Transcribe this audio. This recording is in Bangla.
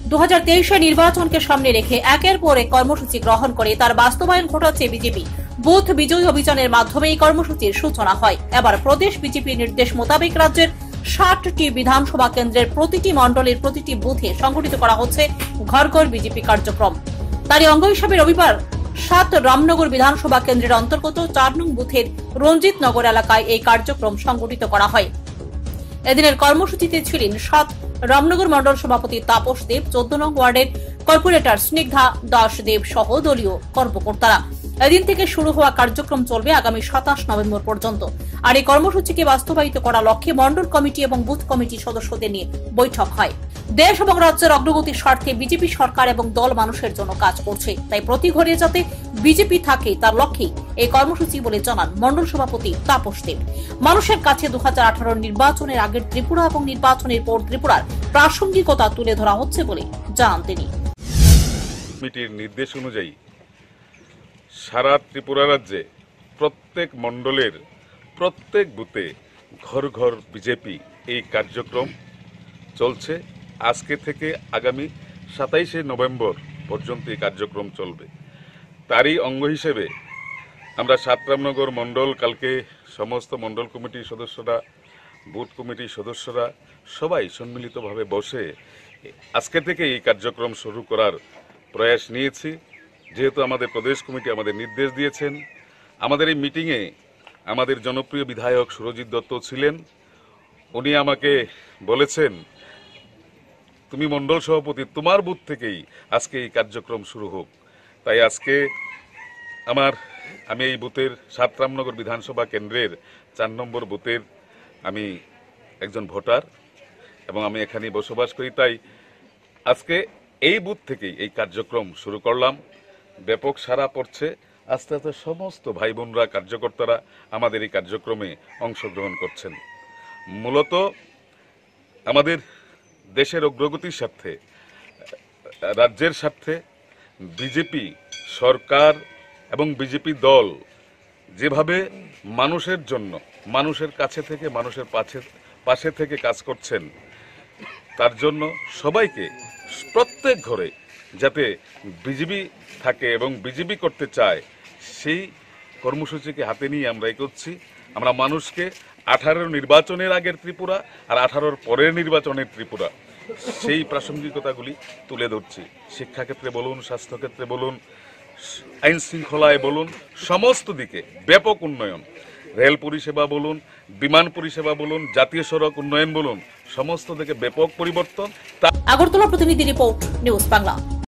2023 নির্বাচনকে সামনে রেখে একের পর এক কর্মসূচি গ্রহণ করে তার বাস্তবায়ন ঘটাচ্ছে বিজেপি। বুথ বিজয় অভিযানের মাধ্যমে এই কর্মসূচির সূচনা হয়। এবার প্রদেশ বিজেপির নির্দেশ মোতাবেক রাজ্যের 60টি বিধানসভা কেন্দ্রের প্রতিটি মণ্ডলের প্রতিটি বুথে সংগঠিত করা হচ্ছে ঘর ঘর বিজেপি কার্যক্রম। তারই অঙ্গ হিসাবে রবিবার 7 রামনগর বিধানসভা কেন্দ্রের অন্তর্গত 4 নং বুথের রঞ্জিত নগর এলাকায় এই কার্যক্রম সংগঠিত করা হয়। এদিনের কর্মসূচিতে ছিলেন 7 রামনগর মন্ডল সভাপতি তাপস দেব, 14 নং ওয়ার্ডের কর্পোরেটর স্নিগ্ধা দাস দেব সহ দলীয় কর্মকর্তারা। এদিন থেকে শুরু হওয়া কার্যক্রম চলবে আগামী 27 নভেম্বর পর্যন্ত। আর এই কর্মসূচিকে বাস্তবায়িত করার লক্ষ্যে মন্ডল কমিটি এবং বুথ কমিটি সদস্যদের নিয়ে বৈঠক হয়। দেশ এবং রাজ্যের অগ্রগতির স্বার্থে বিজেপি সরকার এবং দল মানুষের জন্য কাজ করছে, তাই প্রতি ঘরে যাতে বিজেপি থাকে তার লক্ষ্যেই এই কর্মসূচি বলে জানান মন্ডল সভাপতি তাপস দেব। মানুষের কাছে 2018 নির্বাচনের আগের ত্রিপুরা এবং নির্বাচনের পর ত্রিপুরার প্রাসঙ্গিকতা তুলে ধরা হচ্ছে বলে জানান তিনি। কমিটির নির্দেশ অনুযায়ী সারা ত্রিপুরা রাজ্যে প্রত্যেক মণ্ডলের প্রত্যেক বুথে ঘর ঘর বিজেপি এই কার্যক্রম চলছে। আজকে থেকে আগামী 27 নভেম্বর পর্যন্ত এই কার্যক্রম চলবে। তারই অঙ্গ হিসেবে আমরা 7 রামনগর মণ্ডল কালকে সমস্ত মণ্ডল কমিটির সদস্যরা, বুথ কমিটির সদস্যরা সবাই সম্মিলিতভাবে বসে আজকে থেকে এই কার্যক্রম শুরু করার প্রয়াস নিয়েছি। যেহেতু আমাদের প্রদেশ কমিটি আমাদের নির্দেশ দিয়েছেন, আমাদের এই মিটিংয়ে আমাদের জনপ্রিয় বিধায়ক সুরজিৎ দত্ত ছিলেন। উনি আমাকে বলেছেন, তুমি মণ্ডল সভাপতি, তোমার বুথ থেকেই আজকে এই কার্যক্রম শুরু হোক। তাই আজকে আমি এই বুথের 7 রামনগর বিধানসভা কেন্দ্রের 4 নম্বর বুথের আমি একজন ভোটার এবং আমি এখানে বসবাস করি। তাই আজকে এই বুথ থেকেই এই কার্যক্রম শুরু করলাম। ব্যাপক সাড়া পড়ছে। আস্তে আস্তে সমস্ত ভাই বোনরা, কার্যকর্তারা আমাদের এই কার্যক্রমে অংশগ্রহণ করছেন। মূলত আমাদের দেশের অগ্রগতির স্বার্থে, রাজ্যের স্বার্থে বিজেপি সরকার এবং বিজেপি দল যেভাবে মানুষের জন্য, মানুষের কাছে থেকে, মানুষের পাশে থেকে কাজ করছেন, তার জন্য সবাইকে প্রত্যেক ঘরে যাতে বিজেপি থাকে এবং বিজেপি করতে চায় সেই কর্মসূচিকে হাতে নিয়ে আমরা এগোচ্ছি। আমরা মানুষকে 18 নির্বাচনের আগের ত্রিপুরা আর 18 পরের নির্বাচনের ত্রিপুরা সেই প্রাসঙ্গিকতাগুলি তুলে ধরছি। শিক্ষাক্ষেত্রে বলুন, স্বাস্থ্যক্ষেত্রে বলুন, আইন শৃঙ্খলায় বলুন, সমস্ত দিকে ব্যাপক উন্নয়ন। রেল পরিষেবা বলুন, বিমান পরিষেবা বলুন, জাতীয় সড়ক উন্নয়ন বলুন, সমস্ত দিকে ব্যাপক পরিবর্তন। আগরতলা প্রতিনিধি রিপোর্ট, নিউজ বাংলা।